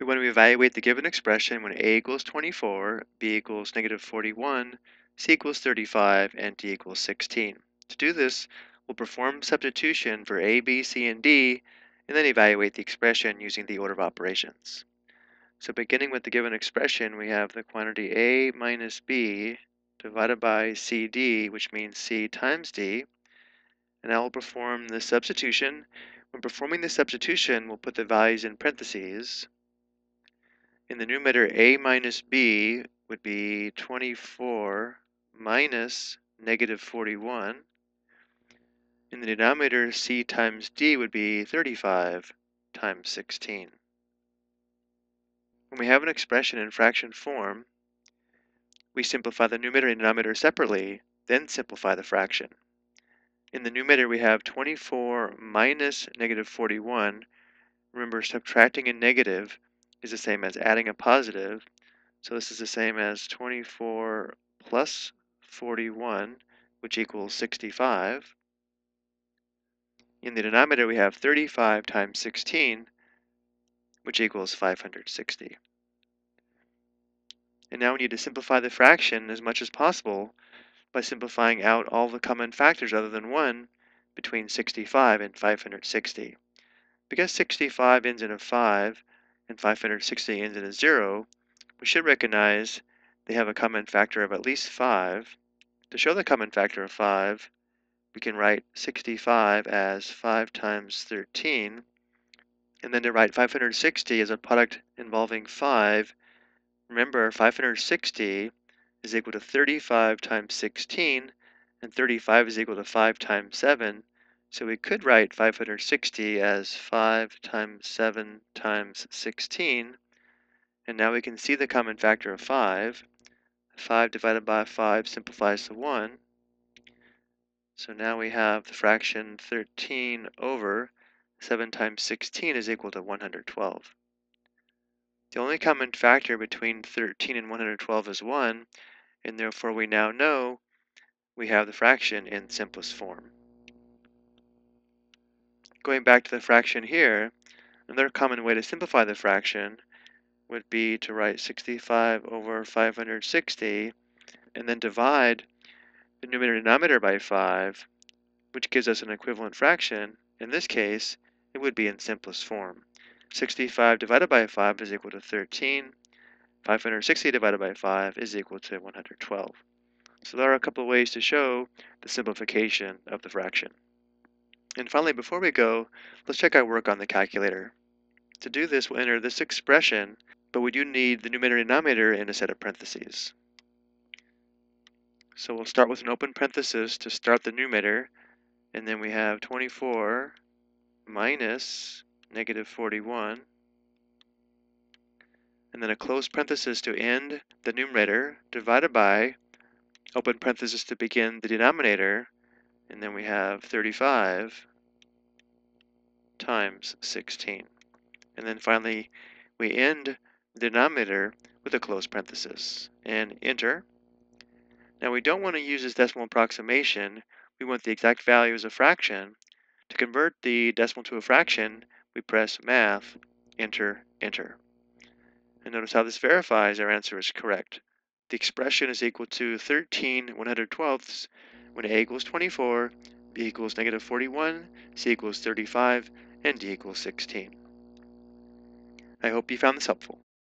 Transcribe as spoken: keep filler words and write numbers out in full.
When we evaluate the given expression when a equals twenty-four, b equals negative forty-one, c equals thirty-five, and d equals sixteen. To do this, we'll perform substitution for a, b, c, and d, and then evaluate the expression using the order of operations. So beginning with the given expression, we have the quantity a minus b divided by cd, which means c times d, and now we'll perform the substitution. When performing the substitution, we'll put the values in parentheses. In the numerator, a minus b would be twenty-four minus negative forty-one. In the denominator, c times d would be thirty-five times sixteen. When we have an expression in fraction form, we simplify the numerator and denominator separately, then simplify the fraction. In the numerator, we have twenty-four minus negative forty-one. Remember, subtracting a negative is the same as adding a positive. So this is the same as twenty-four plus forty-one, which equals sixty-five. In the denominator, we have thirty-five times sixteen, which equals five hundred sixty. And now we need to simplify the fraction as much as possible by simplifying out all the common factors other than one between sixty-five and five hundred sixty. Because sixty-five ends in a five and five hundred sixty ends in a zero, we should recognize they have a common factor of at least five. To show the common factor of five, we can write sixty-five as five times thirteen, and then to write five hundred sixty as a product involving five, remember five hundred sixty is equal to thirty-five times sixteen, and thirty-five is equal to five times seven, so we could write five hundred sixty as five times seven times sixteen, and now we can see the common factor of five. five divided by five simplifies to one. So now we have the fraction thirteen over seven times sixteen is equal to one hundred twelve. The only common factor between thirteen and one hundred twelve is one, and therefore we now know we have the fraction in simplest form. Going back to the fraction here, another common way to simplify the fraction would be to write sixty-five over five hundred sixty and then divide the numerator and denominator by five, which gives us an equivalent fraction. In this case, it would be in simplest form. sixty-five divided by five is equal to thirteen. five hundred sixty divided by five is equal to one hundred twelve. So there are a couple of ways to show the simplification of the fraction. And finally, before we go, let's check our work on the calculator. To do this, we'll enter this expression, but we do need the numerator and denominator in a set of parentheses. So we'll start with an open parenthesis to start the numerator, and then we have twenty-four minus negative forty-one, and then a closed parenthesis to end the numerator, divided by open parenthesis to begin the denominator, and then we have thirty-five times sixteen. And then finally, we end the denominator with a closed parenthesis, and enter. Now we don't want to use this decimal approximation. We want the exact value as a fraction. To convert the decimal to a fraction, we press Math, enter, enter. And notice how this verifies our answer is correct. The expression is equal to thirteen one hundred twelfths when a equals twenty-four, b equals negative forty-one, c equals thirty-five, and d equals sixteen. I hope you found this helpful.